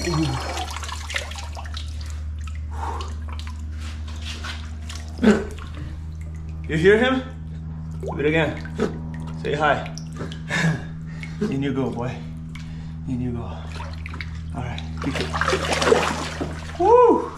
You hear him? Do it again. Say hi. In you go, boy. In you go. All right. Woo!